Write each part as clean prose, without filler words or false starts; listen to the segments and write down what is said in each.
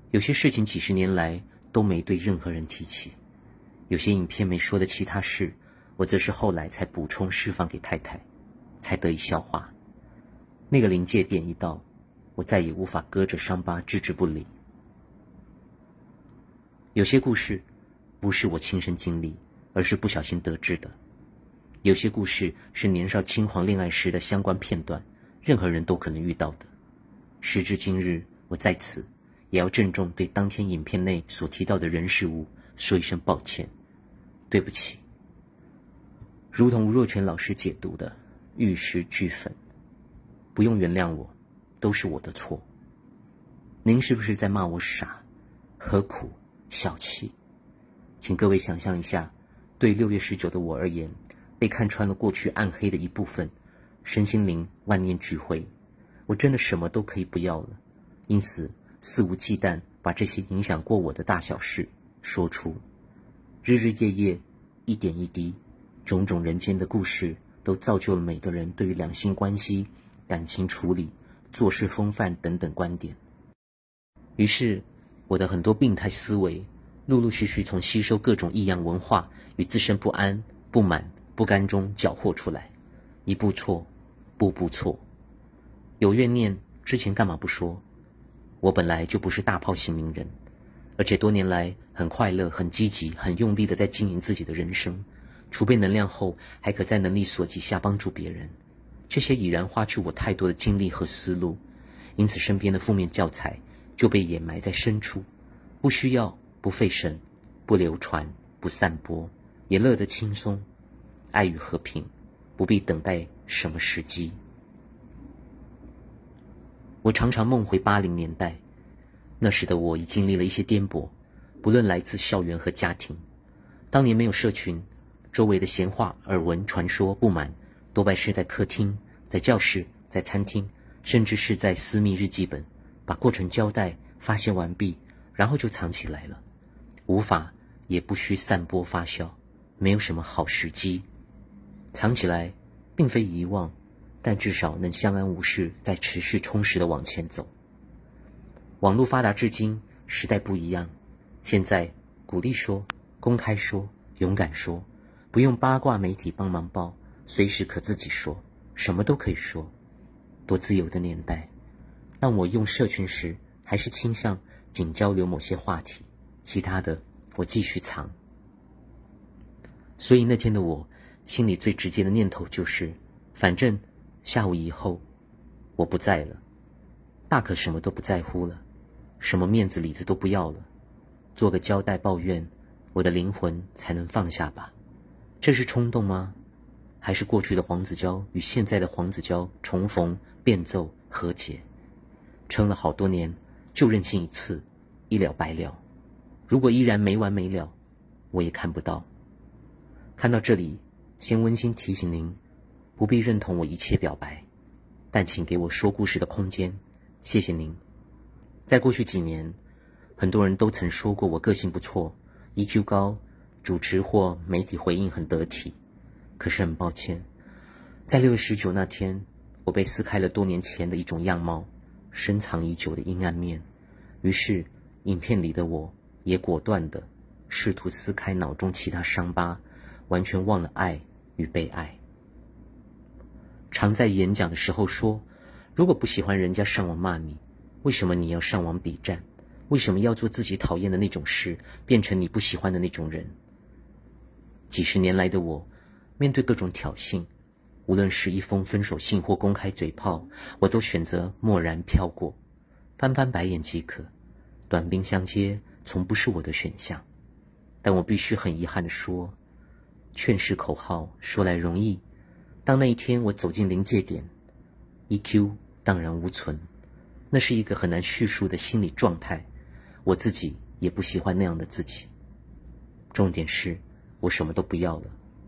有些事情几十年来都没对任何人提起，有些影片没说的其他事，我则是后来才补充释放给太太，才得以消化。那个临界点一到，我再也无法搁着伤疤置之不理。有些故事不是我亲身经历，而是不小心得知的。有些故事是年少轻狂恋爱时的相关片段，任何人都可能遇到的。时至今日，我在此也要郑重对当天影片内所提到的人事物说一声抱歉，对不起。如同吴若权老师解读的，玉石俱焚，不用原谅我，都是我的错。您是不是在骂我傻、何苦、小气？请各位想象一下，对6月19的我而言，被看穿了过去暗黑的一部分，身心灵万念俱灰，我真的什么都可以不要了，因此肆无忌惮把这些影响过我的大小事说出。日日夜夜，一点一滴，种种人间的故事都造就了每个人对于两性关系、感情处理、做事风范等等观点。于是我的很多病态思维陆陆续续从吸收各种异样文化与自身不安、不满、不甘中缴获出来，一步错，步步错。有怨念之前干嘛不说？我本来就不是大炮型名人，而且多年来很快乐、很积极、很用力的在经营自己的人生，储备能量后还可在能力所及下帮助别人，这些已然花去我太多的精力和思路，因此身边的负面教材就被掩埋在深处，不需要，不费神，不流传，不散播，也乐得轻松。爱与和平，不必等待什么时机。我常常梦回80年代，那时的我已经历了一些颠簸，不论来自校园和家庭。当年没有社群，周围的闲话、耳闻、传说、不满，多半是在客厅、在教室、在餐厅，甚至是在私密日记本，把过程交代、发现完毕，然后就藏起来了。无法也不需散播发酵，没有什么好时机。藏起来并非遗忘，但至少能相安无事，再持续充实地往前走。网络发达至今，时代不一样，现在鼓励说，公开说，勇敢说，不用八卦媒体帮忙报，随时可自己说，什么都可以说，多自由的年代。当我用社群时，还是倾向仅交流某些话题，其他的我继续藏。所以那天的我心里最直接的念头就是，反正下午以后我不在了，大可什么都不在乎了，什么面子里子都不要了，做个交代抱怨，我的灵魂才能放下吧。这是冲动吗？还是过去的黄子佼与现在的黄子佼重逢、变奏、和解？撑了好多年，就任性一次，一了百了。如果依然没完没了，我也看不到。看到这里，先温馨提醒您，不必认同我一切表白，但请给我说故事的空间，谢谢您。在过去几年，很多人都曾说过我个性不错， EQ 高，主持或媒体回应很得体。可是很抱歉，在6月19那天，我被撕开了多年前的一种样貌，深藏已久的阴暗面。于是影片里的我也果断地试图撕开脑中其他伤疤，完全忘了爱与被爱。常在演讲的时候说，如果不喜欢人家上网骂你，为什么你要上网比战？为什么要做自己讨厌的那种事，变成你不喜欢的那种人？几十年来的我，面对各种挑衅，无论是一封分手信或公开嘴炮，我都选择漠然飘过，翻翻白眼即可。短兵相接从不是我的选项。但我必须很遗憾地说，劝世口号说来容易，当那一天我走进临界点， EQ 荡然无存。那是一个很难叙述的心理状态，我自己也不喜欢那样的自己。重点是我什么都不要了。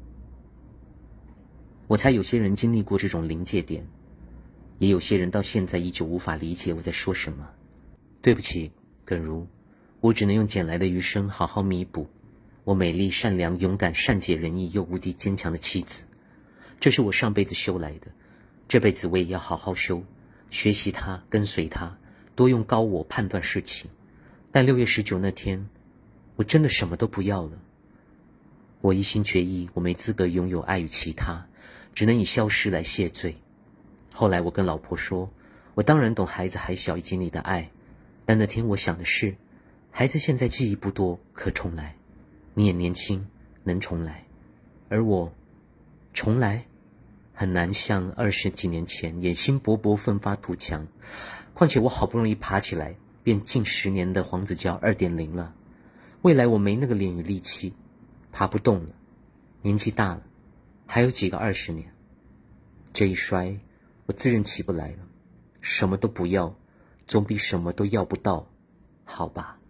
我猜有些人经历过这种临界点，也有些人到现在依旧无法理解我在说什么。对不起，耿如，我只能用捡来的余生好好弥补我美丽、善良、勇敢、善解人意又无敌坚强的妻子。这是我上辈子修来的，这辈子我也要好好修，学习她，跟随她，多用高我判断事情， 但6月19那天，我真的什么都不要了。我一心决意，我没资格拥有爱与其他，只能以消失来谢罪。后来我跟老婆说，我当然懂孩子还小以及你的爱，但那天我想的是，孩子现在记忆不多，可重来，你也年轻，能重来，而我重来很难像20几年前野心勃勃奋发图强。况且我好不容易爬起来，便近10年的黄子佼 2.0 了，未来我没那个脸与力气，爬不动了，年纪大了，还有几个20年。这一摔，我自认起不来了，什么都不要，总比什么都要不到好吧。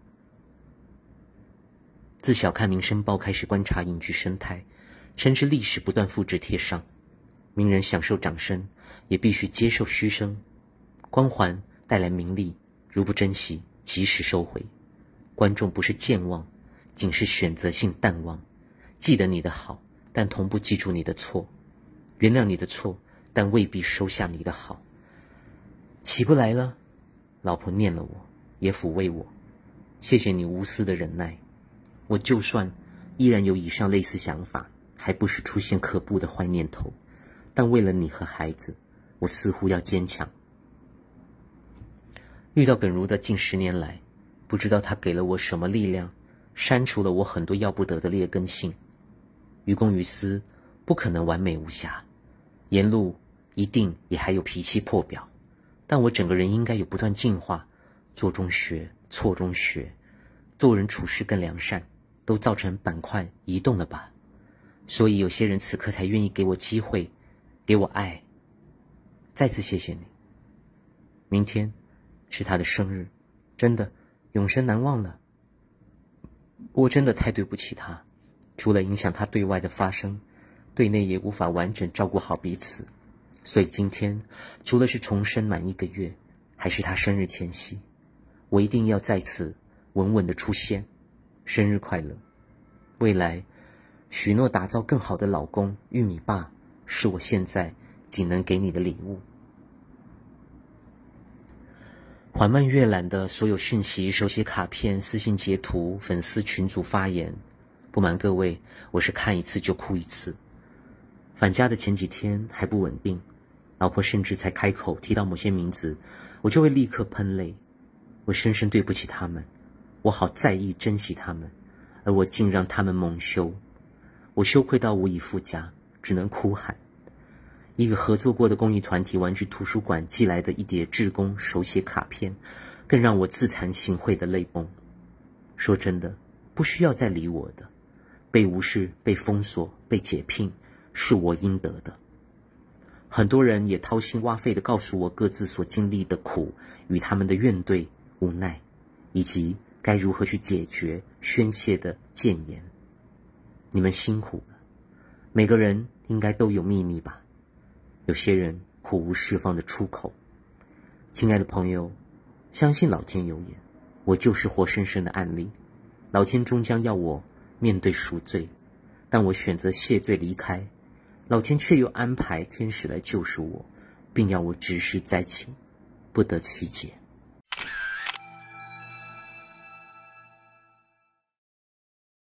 自小看《民生报》开始观察影剧生态，深知历史不断复制贴上，名人享受掌声，也必须接受嘘声。光环带来名利，如不珍惜，及时收回。观众不是健忘，仅是选择性淡忘，记得你的好，但同步记住你的错，原谅你的错，但未必收下你的好。起不来了，老婆念了我，也抚慰我，谢谢你无私的忍耐。我就算依然有以上类似想法，还不时出现可怖的坏念头，但为了你和孩子，我似乎要坚强。遇到耿如的近10年来，不知道他给了我什么力量，删除了我很多要不得的劣根性。于公于私，不可能完美无瑕，沿路一定也还有脾气破表，但我整个人应该有不断进化，做中学，错中学，做人处事更良善，都造成板块移动了吧。所以有些人此刻才愿意给我机会，给我爱。再次谢谢你。明天是他的生日，真的永生难忘了。我真的太对不起他，除了影响他对外的发声，对内也无法完整照顾好彼此。所以今天除了是重生满1个月，还是他生日前夕，我一定要在此稳稳的出现。生日快乐。未来许诺打造更好的老公玉米爸，是我现在仅能给你的礼物。缓慢阅览的所有讯息、手写卡片、私信截图、粉丝群组发言，不瞒各位，我是看一次就哭一次。返家的前几天还不稳定，老婆甚至才开口提到某些名字，我就会立刻喷泪。我深深对不起他们，我好在意珍惜他们，而我竟让他们蒙羞。我羞愧到无以复加，只能哭喊。一个合作过的公益团体玩具图书馆寄来的一叠志工手写卡片，更让我自惭形秽的泪崩。说真的，不需要再理我的，被无视、被封锁、被解聘，是我应得的。很多人也掏心挖肺地告诉我各自所经历的苦与他们的怨怼、无奈，以及该如何去解决、宣泄的谏言。你们辛苦了，每个人应该都有秘密吧？有些人苦无释放的出口。亲爱的朋友，相信老天有眼，我就是活生生的案例。老天终将要我面对赎罪，但我选择谢罪离开，老天却又安排天使来救赎我，并要我执事在情，不得其解。